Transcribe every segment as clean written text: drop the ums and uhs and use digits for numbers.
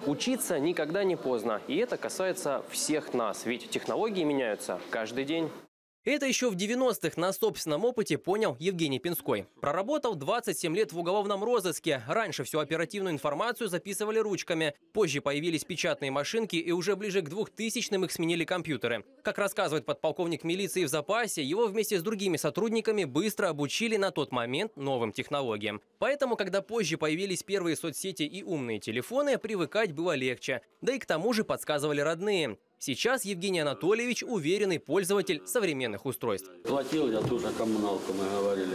Учиться никогда не поздно, и это касается всех нас, ведь технологии меняются каждый день. Это еще в 90-х на собственном опыте понял Евгений Пинской. Проработал 27 лет в уголовном розыске. Раньше всю оперативную информацию записывали ручками. Позже появились печатные машинки, и уже ближе к 2000-м их сменили компьютеры. Как рассказывает подполковник милиции в запасе, его вместе с другими сотрудниками быстро обучили на тот момент новым технологиям. Поэтому, когда позже появились первые соцсети и умные телефоны, привыкать было легче. Да и к тому же подсказывали родные. Сейчас Евгений Анатольевич уверенный пользователь современных устройств. Платил я тоже коммуналку, мы говорили.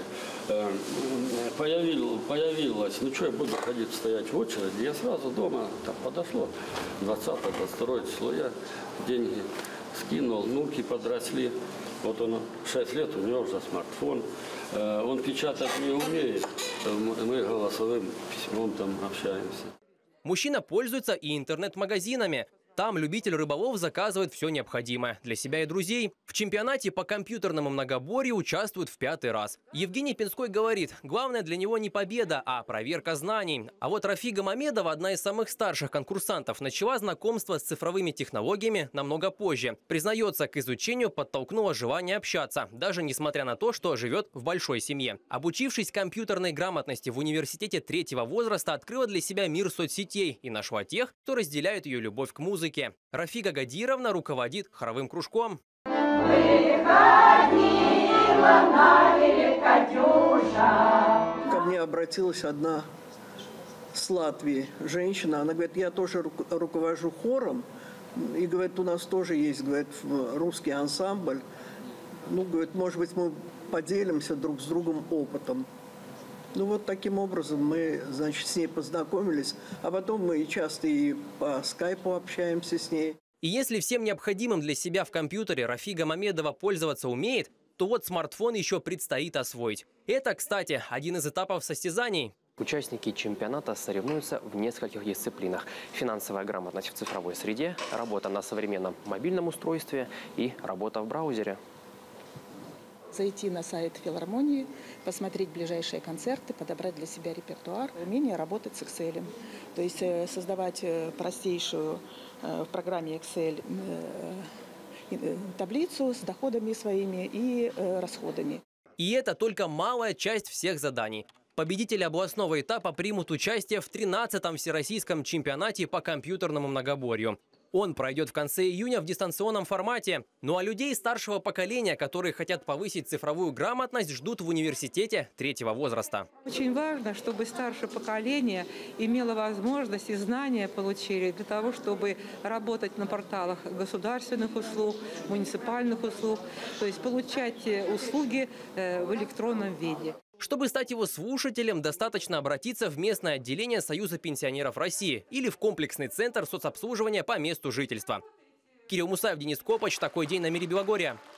Появилась, ну что я буду ходить стоять в очереди. Я сразу дома, так подошло, 20-22 число, я деньги скинул, внуки подросли. Вот он 6 лет, у него уже смартфон. Он печатать не умеет, мы голосовым письмом там общаемся. Мужчина пользуется и интернет-магазинами. Там любитель рыболов заказывает все необходимое для себя и друзей. В чемпионате по компьютерному многоборью участвует в 5-й раз. Евгений Пинской говорит, главное для него не победа, а проверка знаний. А вот Рафига Мамедова, одна из самых старших конкурсантов, начала знакомство с цифровыми технологиями намного позже. Признается, к изучению подтолкнуло желание общаться, даже несмотря на то, что живет в большой семье. Обучившись компьютерной грамотности в университете 3-го возраста, открыла для себя мир соцсетей и нашла тех, кто разделяет ее любовь к музыке. Рафига Гадировна руководит хоровым кружком. Ко мне обратилась одна с Латвии женщина. Она говорит, я тоже руковожу хором. И говорит, у нас тоже есть, говорит, русский ансамбль. Ну, говорит, может быть, мы поделимся друг с другом опытом. Ну вот таким образом мы, значит, с ней познакомились, а потом мы часто и по скайпу общаемся с ней. И если всем необходимым для себя в компьютере Рафига Мамедова пользоваться умеет, то вот смартфон еще предстоит освоить. Это, кстати, один из этапов состязаний. Участники чемпионата соревнуются в нескольких дисциплинах. Финансовая грамотность в цифровой среде, работа на современном мобильном устройстве и работа в браузере. Зайти на сайт филармонии, посмотреть ближайшие концерты, подобрать для себя репертуар, умение работать с Excel. То есть создавать простейшую в программе Excel таблицу с доходами своими и расходами. И это только малая часть всех заданий. Победители областного этапа примут участие в 13-м всероссийском чемпионате по компьютерному многоборью. Он пройдет в конце июня в дистанционном формате. Ну а людей старшего поколения, которые хотят повысить цифровую грамотность, ждут в университете 3-го возраста. Очень важно, чтобы старшее поколение имело возможность и знания получили для того, чтобы работать на порталах государственных услуг, муниципальных услуг, то есть получать услуги в электронном виде. Чтобы стать его слушателем, достаточно обратиться в местное отделение Союза пенсионеров России или в комплексный центр соцобслуживания по месту жительства. Кирилл Мусаев, Денис Копач. Такой день на мире Белогорья.